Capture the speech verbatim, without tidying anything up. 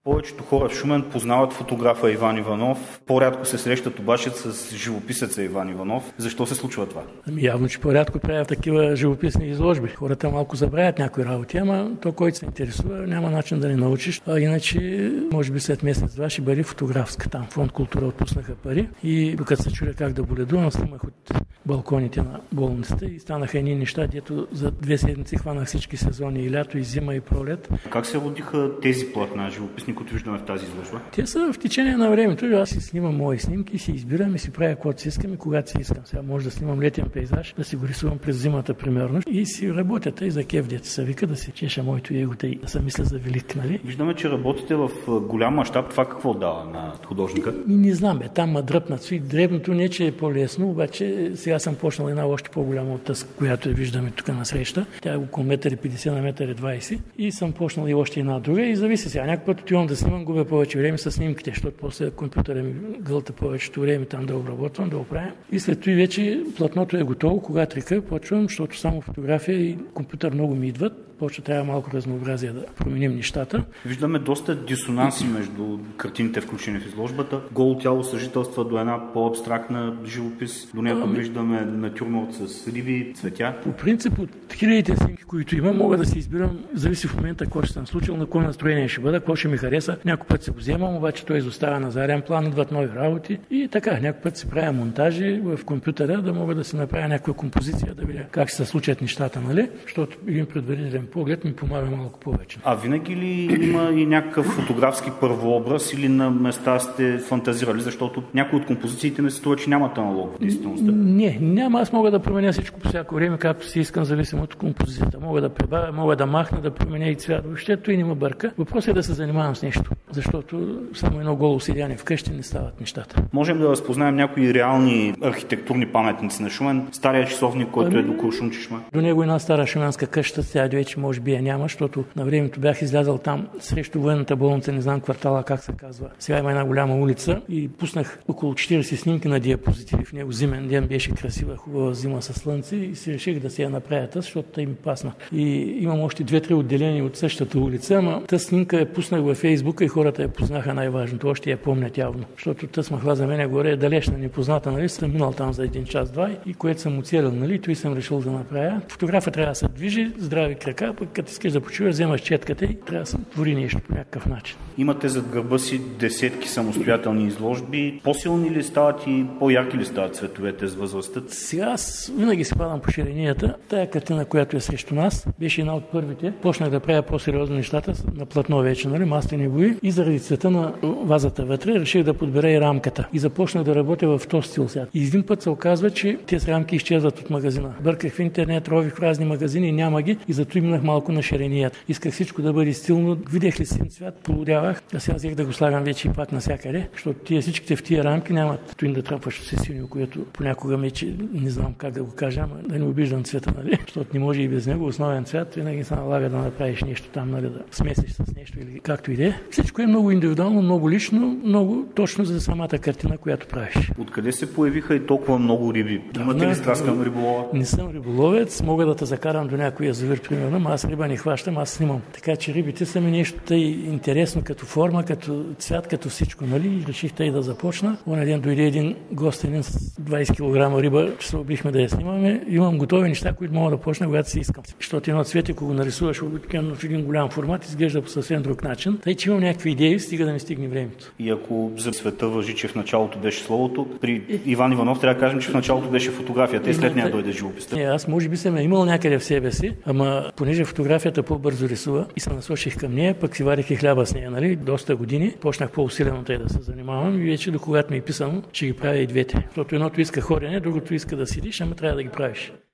Повечето хора в Шумен познават фотографа Иван Иванов, по-рядко се срещат обаче с живописеца Иван Иванов. Защо се случва това? Ами явно, че по-рядко правят такива живописни изложби. Хората малко забравят някои работи, ама то, който се интересува, няма начин да не научиш. А иначе, може би след месец-два ще бъде фотографска. Там Фонд култура отпуснаха пари и докато се чудя как да боледувам, снимах от балконите на болницата и станаха едни неща, дето за две седмици хванах всички сезони, и лято, и зима, и пролет. Как се родиха тези платна живописни, които виждаме в тази изложба? Те са в течение на времето. Аз си снимам мои снимки, си избирам и си правя каквото си искам и когато си искам. Сега може да снимам летен пейзаж, да си го рисувам през зимата примерно и си работят и за кеф, дето се вика, да си чеша моето егото и да се мисля за велик, нали? Виждаме, че работите в голям мащаб. Това какво дава на художника? И не знам, бе, там ма дръпнат. Дребното не, че е по-лесно, обаче сега съм почнал една още по-голяма от тази, която я виждаме тук на среща. Тя е около метър и петдесет на метър и двадесет и съм почнал и още една друга и зависи сега. Някой път отивам да снимам, губя повече време с снимките, защото после компютъра ми гълта повечето време там да обработвам, да оправям. И след това вече платното е готово, когато река почвам, защото само фотография и компютър много ми идват. Почва трябва малко разнообразие да променим нещата. Виждаме доста дисонанси между картините, включени в изложбата. Голо тяло съжителства до една по-абстрактна живопис. До някога ами... виждаме натюрморт с риби, цветя. По принцип от хилядите снимки, които имам, мога да си избирам, зависи в момента какво ще съм случил, на кое настроение ще бъда, какво ще ми хареса. Някой път се го вземам, обаче той изостава на заден план, идват нови работи и така. Някой път си правя монтажи в компютъра, да мога да си направя някаква композиция, да видя как се случат нещата, нали? Защото един предварителен поглед ми помага малко повече. А винаги ли има и някакъв фотографски първообраз или на места сте фантазирали, защото някои от композициите ми се струва, че нямат аналог в действителността? Не, няма. Аз мога да променя всичко по всяко време, както си искам, зависимо от композицията. Мога да прибавя, мога да махна, да променя и цвят. Въобще той не ме бърка. Въпросът е да се занимавам с нещо, защото само едно голо седяне вкъщи не стават нещата. Можем да разпознаем някои реални архитектурни паметници на Шумен. Стария часовник, който ами... е до Куршумчишма. До него една стара шуменска къща, сега вече може би я няма, защото на времето бях излязал там срещу военната болница, не знам квартала как се казва. Сега има една голяма улица и пуснах около четиридесет снимки на диапозитиви в него. Зимен ден беше красива, хубава зима със слънце и си реших да се я направя тъс, защото тъй ми пасна. И имам още две-три отделения от същата улица, ама тъс снимка я пуснах във Фейсбука и хората я познаха най-важното. Още я помнят явно, защото тъс махла за мен горе е далечна, непозната, нали? Съм минал там за един час-два и което съм оцелил, нали? Той съм решил да направя. Фотографът трябва да се движи, здрави крака, пък като искаш да почуваш, вземаш четката и трябва да се твори нещо по някакъв начин. Имате зад гърба си десетки самостоятелни изложби. По-силни ли стават и по-ярки ли стават цветовете с възрастта? Сега аз винаги си падам по ширинията. Тая картина, която е срещу нас, беше една от първите. Почнах да правя по-сериозни нещата на платно вече, нали, маслени бои и заради цвета на вазата вътре реших да подбера и рамката. И започнах да работя в този стил сега. И един път се оказва, че тези рамки изчезват от магазина. Бърках в интернет, рових в разни магазини, няма ги и зато минах малко на ширинията. Исках всичко да бъде стилно. Видях ли син цвят, полудявах. А сега взех да го слагам вече и пак навсякъде, защото тия всичките в тия рамки нямат той да тръпваш все синьо, което понякога ми, че не знам как да го кажа, ама да не обиждам цвета, нали? Защото не може и без него. Основен цвят винаги се налага да направиш нещо там, нали, да смесиш с нещо или както и да е. Всичко е много индивидуално, много лично, много точно за самата картина, която правиш. Откъде се появиха и толкова много риби? Да, имате ли страст към риболова? Не съм риболовец, мога да те закарам до някой язовир, примерно, но аз риба не хващам, аз снимам. Така че рибите са ми нещо тъй интересно като форма, като цвят, като всичко, нали? И реших тъй да започна. Оня ден дойде един гостенин с двадесет килограма риба, че се обихме да я снимаме. Имам готови неща, които мога да почна, когато си искам. Защото едно цвете, ако го нарисуваш обикновено в един голям формат, изглежда по съвсем друг начин. Тъй, че имам някакви идеи, стига да ми стигне времето. И ако за света важи, че в началото беше словото, при Иван Иванов трябва да кажем, че в началото беше фотографията и след нея дойде живописта. Не, аз може би съм имал някъде в себе си, ама понеже фотографията по-бързо рисува и се насочих към нея, пък си варих и хляба с нея, нали? Доста години. Почнах по-усилено тъй да се занимавам и вече до когато ми е писано, че ги правя и двете. Защото едното иска ходене, другото иска да седиш, ама трябва да ги правиш.